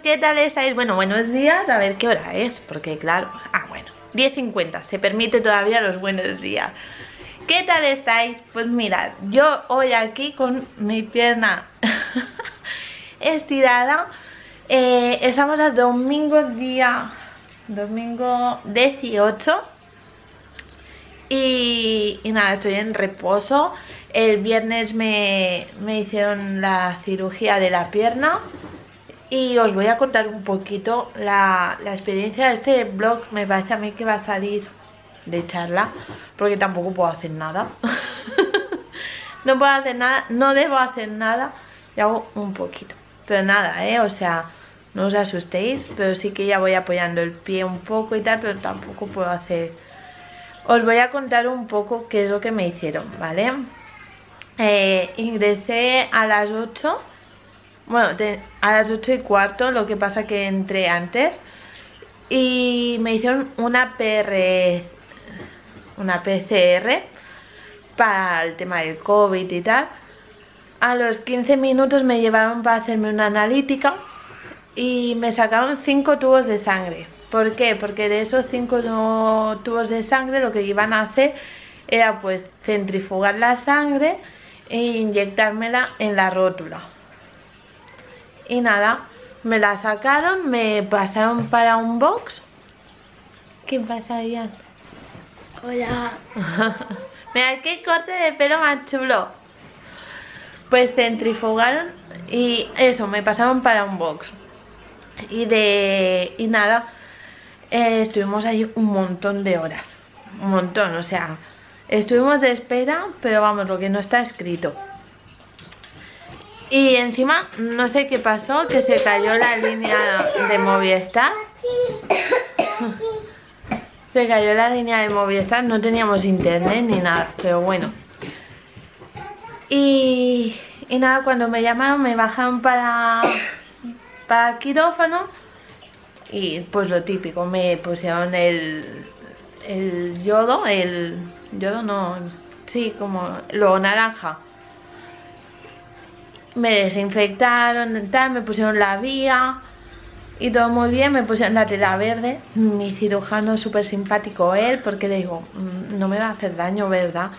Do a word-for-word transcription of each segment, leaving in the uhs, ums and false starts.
¿qué tal estáis? Bueno, buenos días, a ver qué hora es, porque claro, ah bueno, diez cincuenta, se permite todavía los buenos días. ¿Qué tal estáis? Pues mirad, yo hoy aquí con mi pierna estirada, eh, estamos a domingo día, domingo dieciocho y, y nada, estoy en reposo. El viernes me, me hicieron la cirugía de la pierna y os voy a contar un poquito la, la experiencia. Este vlog me parece a mí que va a salir de charla, porque tampoco puedo hacer nada. No puedo hacer nada, no debo hacer nada y hago un poquito, pero nada, eh, o sea, no os asustéis, pero sí que ya voy apoyando el pie un poco y tal, pero tampoco puedo hacer. Os voy a contar un poco qué es lo que me hicieron, ¿vale? Eh, ingresé a las ocho, bueno, de, a las ocho y cuarto, lo que pasa que entré antes y me hicieron una P R, una P C R para el tema del COVID y tal. A los quince minutos me llevaron para hacerme una analítica y me sacaron cinco tubos de sangre. ¿Por qué? Porque de esos cinco tubos de sangre lo que iban a hacer era pues centrifugar la sangre e inyectármela en la rótula. Y nada, me la sacaron, me pasaron para un box. ¿Qué pasa, Ian? Hola. Mira qué corte de pelo más chulo. Pues centrifugaron y eso, me pasaron para un box. Y de y nada, eh, estuvimos ahí un montón de horas. Un montón, o sea, estuvimos de espera, pero vamos, lo que no está escrito. Y encima, no sé qué pasó, que se cayó la línea de Movistar. Se cayó la línea de Movistar, no teníamos internet ni nada, pero bueno. Y, y nada, cuando me llamaron me bajaron para, para quirófano. Y pues lo típico, me pusieron el, el yodo, el yodo no, sí, como lo naranja. Me desinfectaron, tal, me pusieron la vía y todo muy bien, me pusieron la tela verde. Mi cirujano es súper simpático él, porque le digo, no me va a hacer daño, ¿verdad?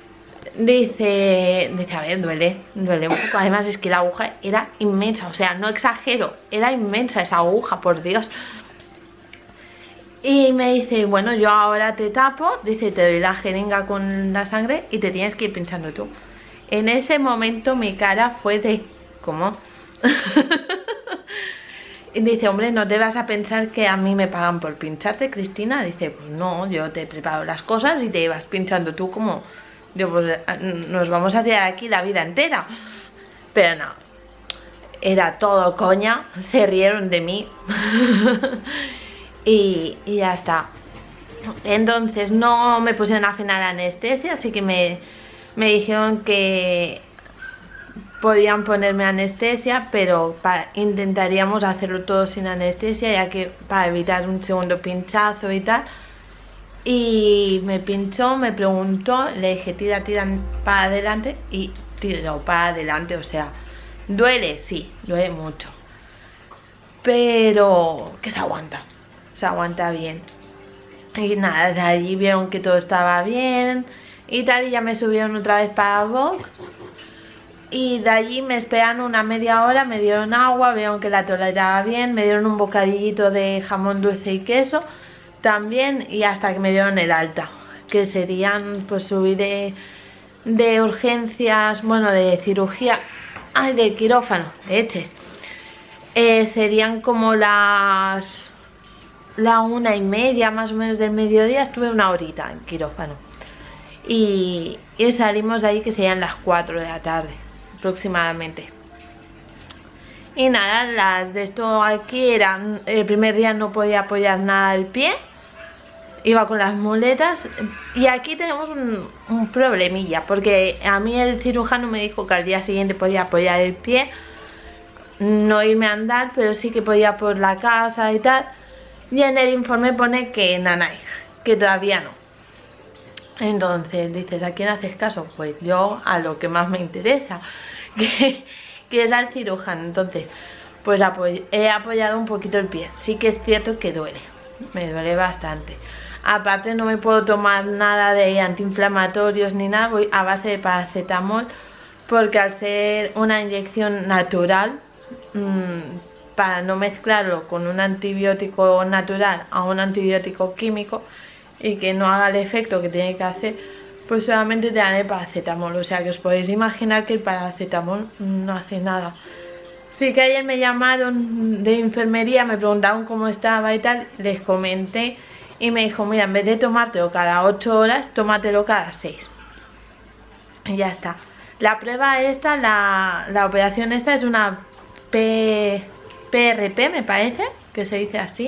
Dice, dice, a ver, duele, duele un poco. Además es que la aguja era inmensa, o sea, no exagero, era inmensa esa aguja, por Dios. Y me dice, bueno, yo ahora te tapo, dice, te doy la jeringa con la sangre y te tienes que ir pinchando tú. En ese momento mi cara fue de, ¿cómo? Y dice, hombre, ¿no te vas a pensar que a mí me pagan por pincharte, Cristina? Dice, pues no, yo te preparo las cosas y te vas pinchando tú como... Yo, pues nos vamos a tirar aquí la vida entera. Pero no, era todo coña, se rieron de mí. y, y ya está. Entonces no me pusieron a final anestesia, así que me, me dijeron que podían ponerme anestesia, pero para, intentaríamos hacerlo todo sin anestesia, ya que para evitar un segundo pinchazo y tal. Y me pinchó, me preguntó, le dije tira, tira para adelante y tiró para adelante, o sea, duele, sí, duele mucho, pero que se aguanta, se aguanta bien. Y nada, de allí vieron que todo estaba bien y tal, y ya me subieron otra vez para Vox. Y de allí me esperan una media hora, me dieron agua, vieron que la toleraba bien, me dieron un bocadillito de jamón dulce y queso también, y hasta que me dieron el alta, que serían, pues subí de, de urgencias, bueno, de cirugía, ay, de quirófano, de leches, eh, serían como las la una y media más o menos del mediodía, estuve una horita en quirófano y, y salimos de ahí que serían las cuatro de la tarde aproximadamente. Y nada, las de esto aquí eran, el primer día no podía apoyar nada el pie, iba con las muletas. Y aquí tenemos un, un problemilla, porque a mí el cirujano me dijo que al día siguiente podía apoyar el pie, no irme a andar, pero sí que podía por la casa y tal. Y en el informe pone que nanay, que todavía no. Entonces dices, ¿a quién haces caso? Pues yo a lo que más me interesa, que, que es al cirujano. Entonces pues apoy he apoyado un poquito el pie. Sí que es cierto que duele, me duele bastante. Aparte no me puedo tomar nada de antiinflamatorios ni nada, voy a base de paracetamol, porque al ser una inyección natural, mmm, para no mezclarlo con un antibiótico natural a un antibiótico químico y que no haga el efecto que tiene que hacer, pues solamente te dan el paracetamol. O sea que os podéis imaginar que el paracetamol no hace nada. Sí que ayer me llamaron de enfermería, me preguntaron cómo estaba y tal, les comenté y me dijo, mira, en vez de tomártelo cada ocho horas, tómatelo cada seis. Y ya está. La prueba esta, la, la operación esta es una P... P R P, me parece que se dice así.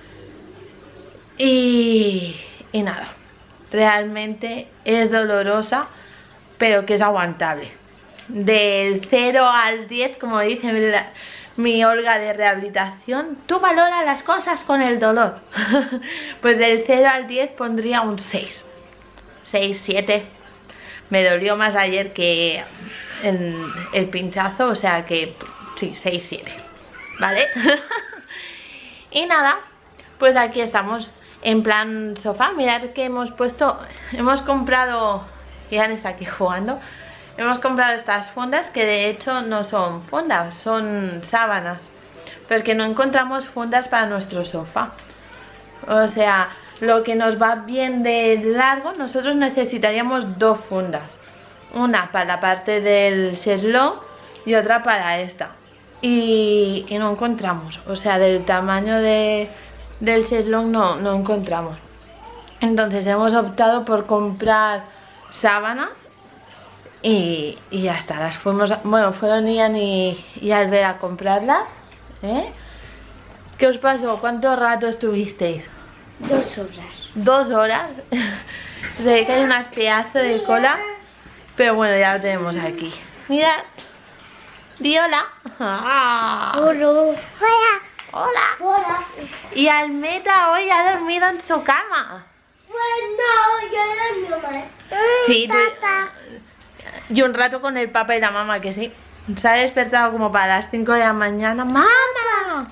Y, y nada, realmente es dolorosa, pero que es aguantable. Del cero al diez, como dice la, mi Olga de rehabilitación, tú valoras las cosas con el dolor. Pues del cero al diez pondría un seis, seis, siete. Me dolió más ayer que en el pinchazo, o sea que sí, seis, siete. ¿Vale? Y nada, pues aquí estamos en plan sofá. Mirad que hemos puesto, hemos comprado, Ian está aquí jugando, hemos comprado estas fundas que de hecho no son fundas, son sábanas, pero es que no encontramos fundas para nuestro sofá. O sea, lo que nos va bien de largo, nosotros necesitaríamos dos fundas, una para la parte del cheslón y otra para esta. Y, y no encontramos, o sea, del tamaño de, del cheslón no, no encontramos. Entonces hemos optado por comprar sábanas y, y ya está. Las fuimos, bueno, fueron Ian y, y Albert a comprarlas, ¿eh? ¿Qué os pasó? ¿Cuánto rato estuvisteis? Dos horas. ¿Dos horas? Se ve que hay unas pedazos de cola, pero bueno, ya lo tenemos aquí. Mirad. Di hola. Ah. Hola. Hola. Hola. Y Almeta hoy ha dormido en su cama. Bueno, yo dormí mal. Sí, te... y un rato con el papá y la mamá, que sí. Se ha despertado como para las cinco de la mañana. ¡Mamá!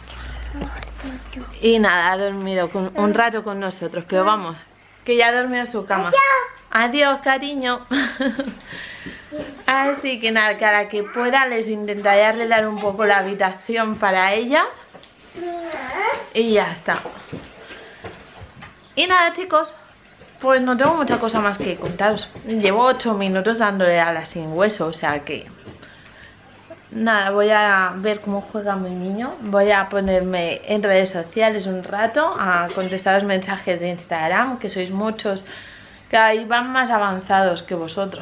Y nada, ha dormido con, un rato con nosotros. Pero vamos, que ya ha dormido en su cama. Adiós, cariño. Así que nada, cada que pueda les intentaré arreglar un poco la habitación para ella. Y ya está. Y nada, chicos, pues no tengo mucha cosa más que contaros. Llevo ocho minutos dándole a la sin hueso, o sea que... Nada, voy a ver cómo juega mi niño. Voy a ponerme en redes sociales un rato a contestar los mensajes de Instagram, que sois muchos, que ahí van más avanzados que vosotros.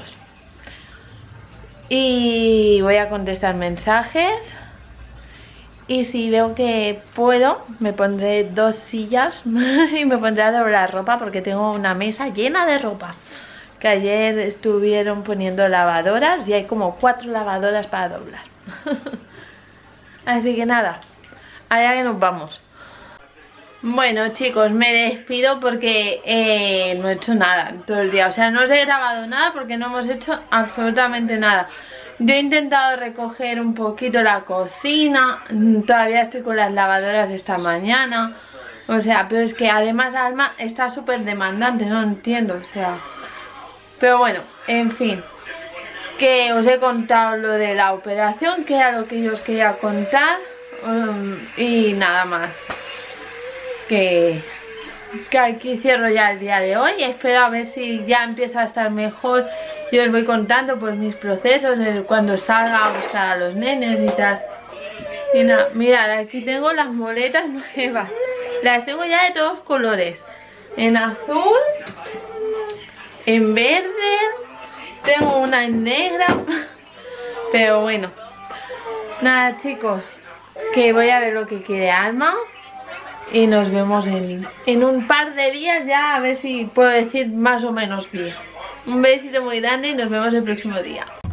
Y voy a contestar mensajes. Y si veo que puedo, me pondré dos sillas y me pondré a doblar ropa, porque tengo una mesa llena de ropa. Que ayer estuvieron poniendo lavadoras y hay como cuatro lavadoras para doblar. Así que nada, allá que nos vamos. Bueno, chicos, me despido porque eh, no he hecho nada todo el día. O sea, no os he grabado nada porque no hemos hecho absolutamente nada. Yo he intentado recoger un poquito la cocina. Todavía estoy con las lavadoras de esta mañana. O sea, pero es que además Alma está súper demandante, no entiendo, o sea... Pero bueno, en fin, que os he contado lo de la operación, que era lo que yo os quería contar, um, y nada más. Que, que aquí cierro ya el día de hoy. Espero a ver si ya empiezo a estar mejor. Yo os voy contando pues mis procesos, el, cuando salga a buscar a los nenes y tal. Y nada, mirad, aquí tengo las muletas nuevas. Las tengo ya de todos colores. En azul, en verde, tengo una en negra. Pero bueno, nada, chicos, que voy a ver lo que quiere Alma. Y nos vemos en, en un par de días ya, a ver si puedo decir más o menos bien. Un besito muy grande y nos vemos el próximo día.